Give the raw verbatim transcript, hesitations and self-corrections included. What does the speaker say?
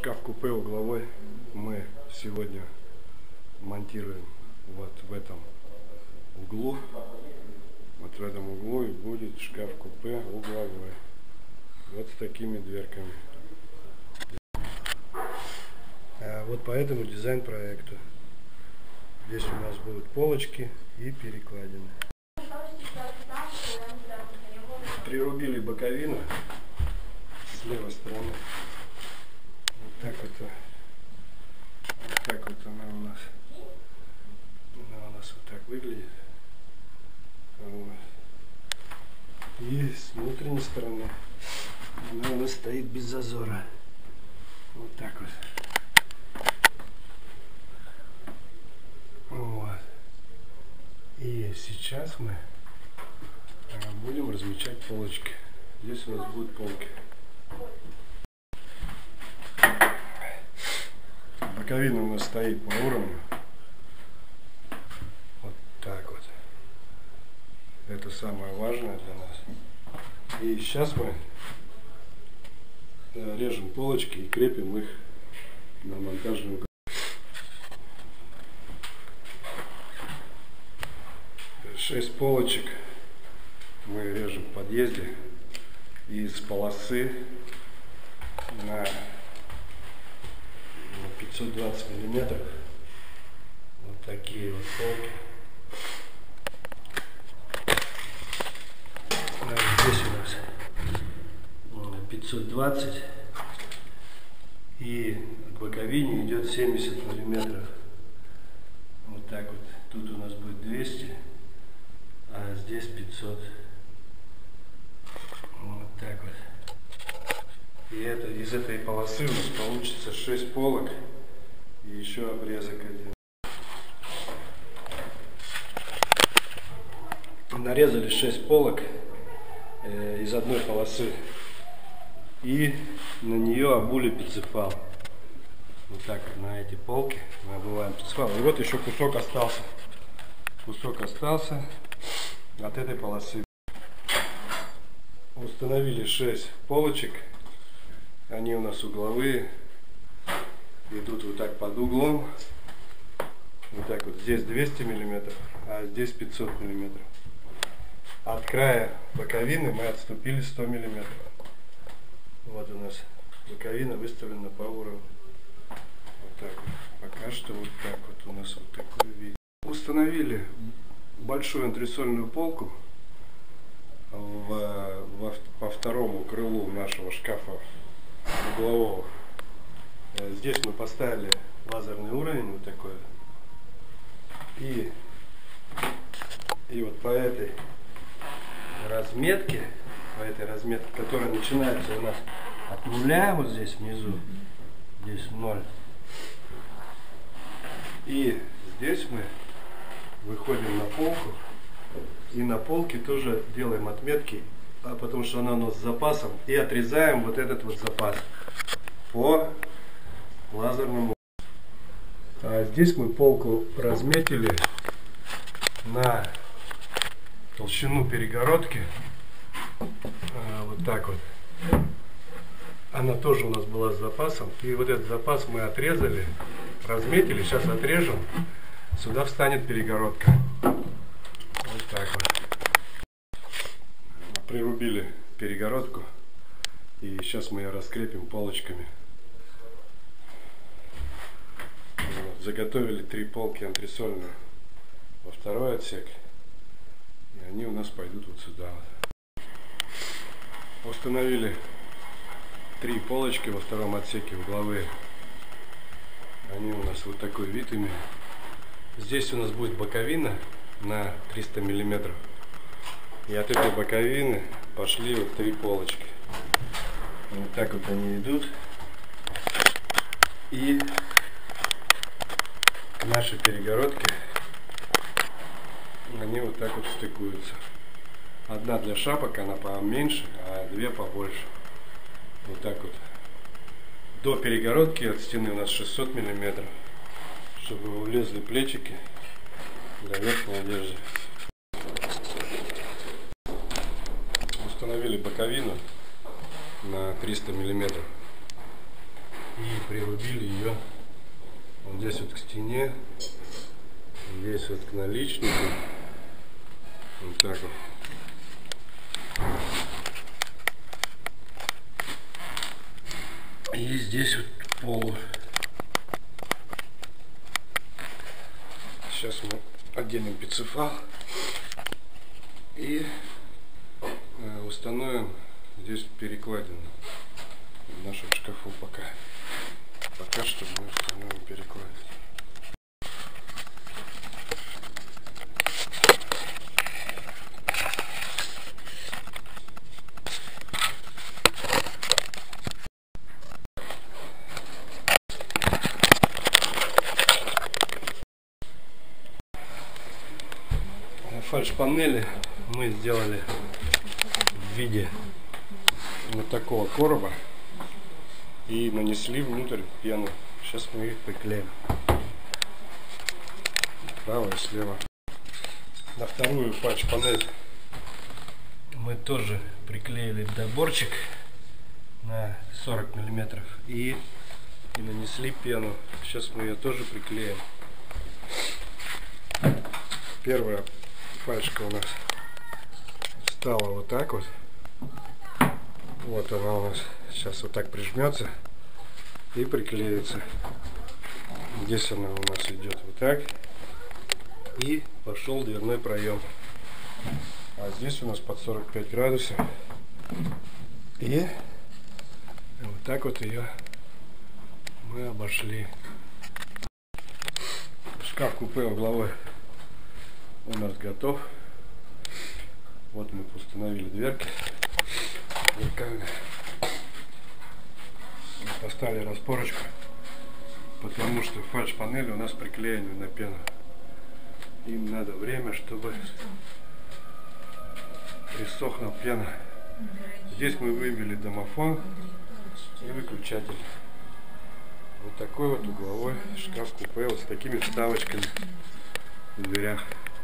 Шкаф-купе угловой мы сегодня монтируем вот в этом углу. Вот в этом углу и будет шкаф-купе угловой. Вот с такими дверками. А вот по этому дизайн-проекту. Здесь у нас будут полочки и перекладины. Прирубили боковину с левой стороны. Вот так вот, вот так вот она у нас, она у нас вот так выглядит. Вот. И с внутренней стороны она у нас стоит без зазора. Вот так вот. Вот. И сейчас мы будем размечать полочки. Здесь у нас будут полки. Боковина у нас стоит по уровню. Вот так вот. Это самое важное для нас. И сейчас мы режем полочки и крепим их на монтажную. Шесть полочек мы режем в подъезде из полосы на пятьсот двадцать миллиметров. Вот такие вот полки. А здесь у нас пятьсот двадцать, и к боковине идет семьдесят миллиметров. Вот так вот. Тут у нас будет двести, а здесь пятьсот. Вот так вот. И это, из этой полосы у нас получится шесть полок и еще обрезок один. Нарезали шесть полок э, из одной полосы и на нее обули пиццефал. Вот так вот на эти полки мы обуваем пиццефал. И вот еще кусок остался. Кусок остался от этой полосы. Установили шесть полочек. Они у нас угловые. Идут вот так под углом. Вот так вот. Здесь двести миллиметров, а здесь пятьсот миллиметров. От края боковины мы отступили сто миллиметров. Вот у нас боковина выставлена по уровню. Вот так вот. Пока что вот так вот у нас вот такой вид. Установили большую антресольную полку в, во, по второму крылу нашего шкафа углового. Здесь мы поставили лазерный уровень вот такой. И, и вот по этой разметке, по этой разметке, которая начинается у нас от нуля, вот здесь внизу, здесь ноль. И здесь мы выходим на полку, и на полке тоже делаем отметки, а потому что она у нас с запасом, и отрезаем вот этот вот запас по лазерному. А здесь мы полку разметили на толщину перегородки, а, вот так вот. Она тоже у нас была с запасом, и вот этот запас мы отрезали, разметили, сейчас отрежем. Сюда встанет перегородка. Вот так вот. Прирубили перегородку. И сейчас мы ее раскрепим полочками. Вот. Заготовили три полки антресольные во второй отсек. И они у нас пойдут вот сюда. Вот. Установили три полочки во втором отсеке угловые. Они у нас вот такой вид имеют. Здесь у нас будет боковина на триста миллиметров. И от этой боковины пошли вот три полочки. Вот так вот они идут. И к нашей перегородке они вот так вот стыкуются. Одна для шапок, она поменьше, а две побольше. Вот так вот. До перегородки от стены у нас шестьсот миллиметров. Чтобы влезли плечики для верхней одежды. Установили боковину на триста миллиметров. и прирубили ее вот здесь вот к стене, здесь вот к наличнику, вот так вот. И здесь вот пол. Сейчас мы оденем пиццефал и установим здесь перекладину в нашем шкафу пока. Пока что мы установим перекладину. Фальш-панели мы сделали в виде вот такого короба и нанесли внутрь пену. Сейчас мы их приклеим справа и слева. На вторую фальш-панель мы тоже приклеили доборчик на сорок миллиметров и, и нанесли пену. Сейчас мы ее тоже приклеим. Первая фальшка у нас стала вот так вот. Вот она у нас сейчас вот так прижмется и приклеится. Здесь она у нас идет вот так. И пошел дверной проем. А здесь у нас под сорок пять градусов. И вот так вот ее мы обошли. Шкаф-купе угловой у нас готов. Вот мы установили дверки зеркальные. Поставили распорочку, потому что фальш-панели у нас приклеены на пену. Им надо время, чтобы присохла пена. Здесь мы вывели домофон и выключатель. Вот такой вот угловой шкаф-купе вот с такими вставочками в дверях.